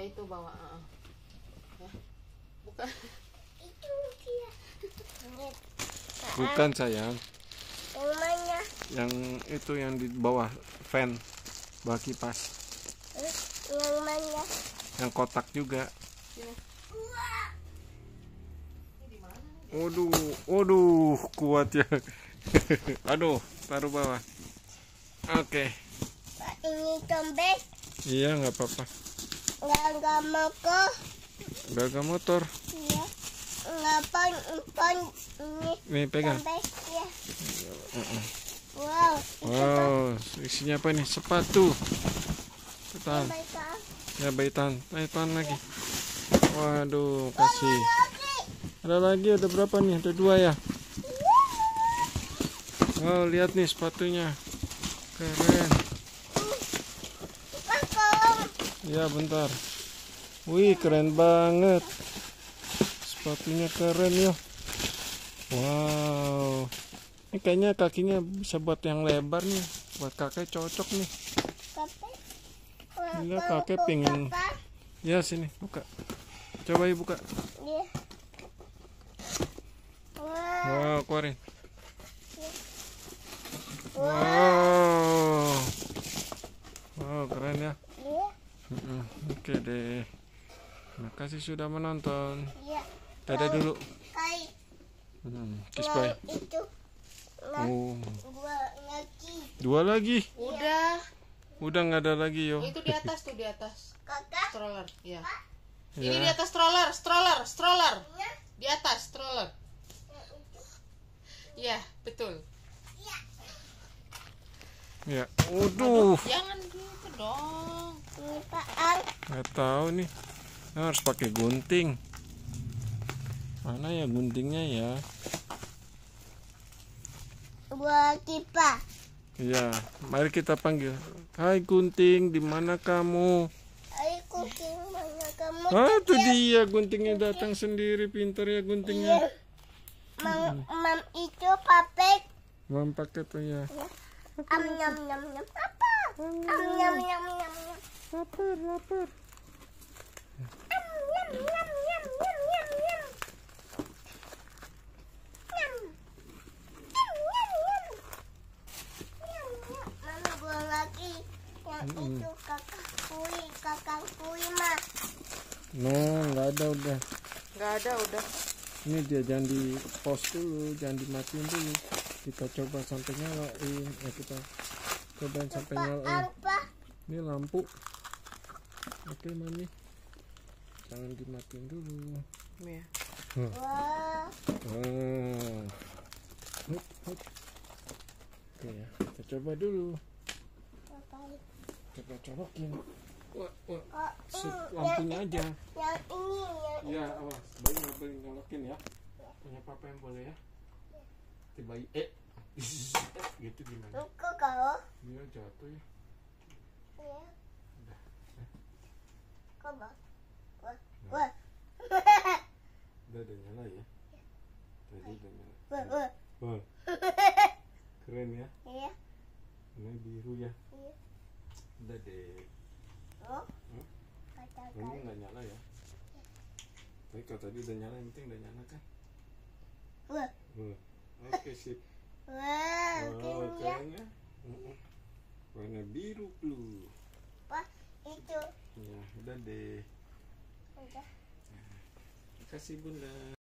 itu bawa. Ya. Bukan. Itu dia. Bukan sayang. Yang mana? Yang itu yang di bawah fan, bawah kipas. Yang mana? Yang kotak juga. Sini. Wah. Ini di mana nih? Waduh, kuat ya. Aduh, taruh bawah. Oke. Pak, ini tombek. Iya, nggak apa-apa. Nggak mau kok. Gagal motor. Iya. Nggak pon ini. Nih pegang. Tombek ya. Wow. Wow, isinya apa nih? Sepatu. Tahan. Tombek. Ya, baik tahan. Ayo tahan lagi. Waduh, kasih. Ada lagi, ada berapa nih? Ada 2 ya. Wow, lihat nih sepatunya. Keren. Ya, bentar. Wih, keren banget. Sepatunya keren ya. Wow. Ini kayaknya kakinya bisa buat yang lebar nih. Buat kakek cocok nih. Enggak, kakek pengen. Ya, sini buka. Coba ibu buka. Iya. Wow, keluarin. Wow. Wow, keren ya. Iya. Oke deh. Terima kasih sudah menonton. Iya. Dadah dulu. Kai. Kiss bye. Itu. Oh, Gua lagi. 2 lagi. Udah. Nggak ada lagi yo. Itu di atas tuh, di atas. Kakak. Stroller, ya. Ya. Ini di atas stroller. Di atas stroller. Iya, betul. Ya. Waduh. Jangan gitu dong. Ini Pak Ang. Nggak tahu nih. Harus pakai gunting. Mana ya guntingnya ya? Gua kipa. Iya. Mari kita panggil. Hai gunting, di mana kamu? Ayo kucing mana kamu? Ah, itu dia guntingnya datang sendiri. Pintar ya guntingnya. Mam itu papek. Mam pakai tuh ya. Nyam nyam nyam apa? Nyam nyam nyam nyam. Lapar. Nyam nyam nyam nyam nyam nyam nyam. Nyam. Nyam nyam nyam. Nyam nyam. Mama gua lagi. Yang itu kakak kui mah. No, nggak ada udah. Nggak ada, udah. Ini dia, jangan di pause dulu, jangan dimatiin dulu. Kita coba sampai nyalain. Kita cobain sampai nyalain. Apa? Ini lampu. Oke mami, jangan dimatiin dulu. Ya. Wah. Hup. Oke ya, kita coba dulu. Coba colokin. Wah. Sip, lampunya aja. Yang ini. Ya, awas. Bayi nggak boleh nyolokin ya. Punya papa yang boleh ya. Bayi gitu gimana? Kok kau? Dia jatuh ya. Iya. Udah. Kau bang. Wah. Udah nyala ya. Tadi udah nyala. Wah. Wah. Keren ya. Iya. Ini biru ya. Iya. Udah deh. Oh. Ini nggak nyala ya. Tapi kalau tadi udah nyala, yang penting udah nyala kan. Wah. Oke sip. Wah. Oh, Kayaknya. keren ya. Warna biru blue. Wah. Itu. Ya, udah deh. Udah. Kasih bunda.